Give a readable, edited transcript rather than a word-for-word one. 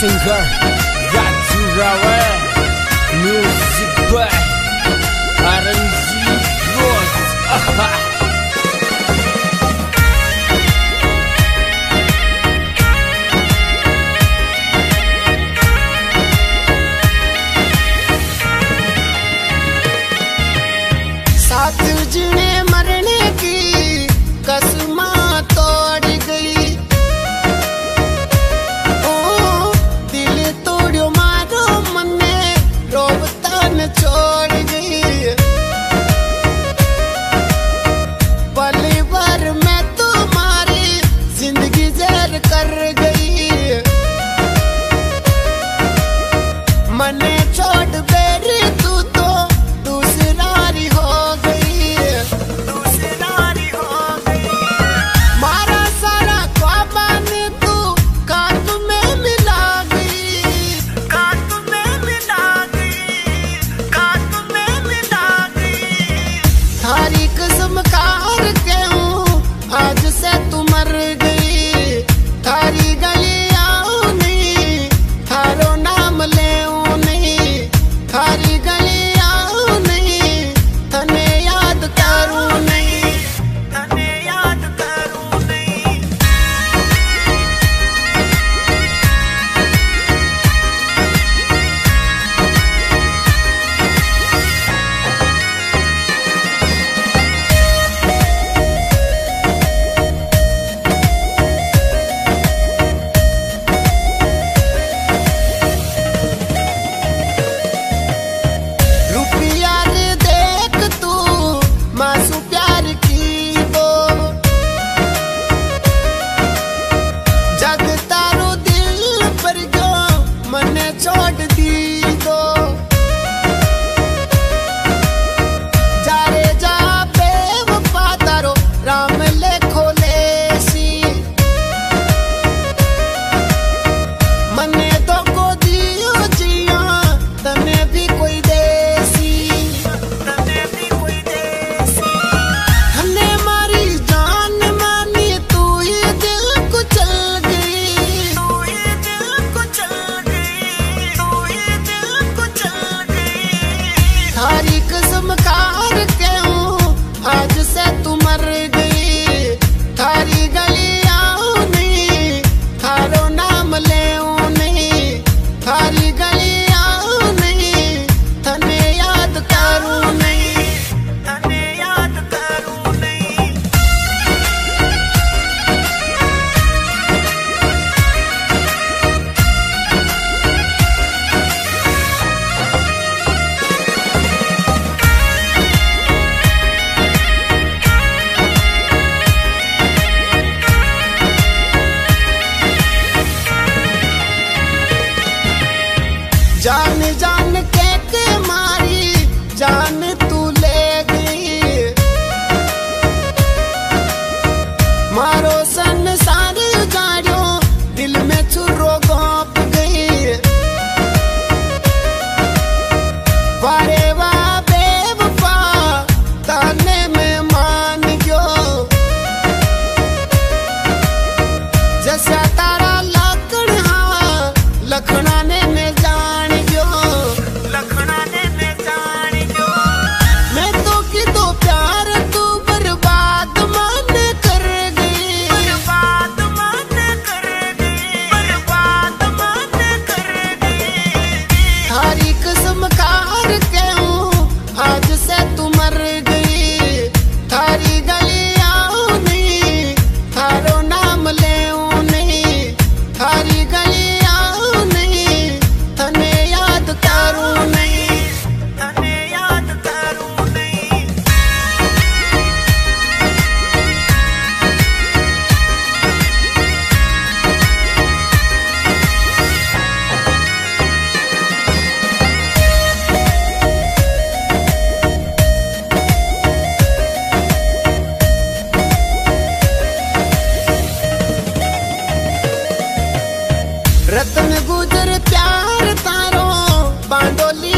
singer Ratu Rawa, music by RNZ Bros. साथ जीने मरने की कसमा तोड़ गई, ओ दिल तोड़ो मारो मन्ने रोबता न छोड़ गई। पल भर में तुम्हारी जिंदगी जहर कर गई, मने छोड़ बेरी तू तो दूसरारी हो गई, दूसरारी हो गई। मारा सारा ख्वाबा ने तू कांत में मिला गई, कांत में मिला गई, कांत में मिला गई। थारी कसम खार के हूँ आज से तू मर गई, थारी गलियां नहीं थारो नाम ले नहीं, थारी गलियां नहीं तने याद करूं नहीं, तने याद करूं नहीं। रुपया रे देख तू मासू प्यार की दो, जग तारो दिल पर जो मने छोड़ दी दो। जा रे जा बेवफा तारो राम लेखो लेसी, मने तो को दियो जिया तने भी कोई देसी, तने भी कोई देसी। हने मारी जान मानी तू ये दिल को चल गई, तू ये दिल को चल गई, तू ये दिल को चल गई। थारी कसम खार के हूँ आज से तू मर गई, थारी गलियां नहीं थारो नाम ले नहीं, थारी गलियां नहीं तने याद करूं नहीं, तने याद करूं नहीं। जान जान के मारी जान तू ले गई, मारो संसार जाड़ो दिल में चुरो गोप गई। वारे वाह बेवफा ताने में मान गयो, जैसा तारा लखना लखना ने में जान गयो, लखना ने में जान गयो। मैं तो की तो प्यार तू बर्बाद मान कर गई, बर्बाद मान कर गई, बर्बाद मान कर गई। थारी कसम खार के हूँ आज से तू मर गई, थारी गलियां नहीं थारो नाम ले नहीं, थारी गलियां नहीं तने याद करूं नहीं, तने याद करूं नहीं। रतन गुजर प्यार तारो बांडोली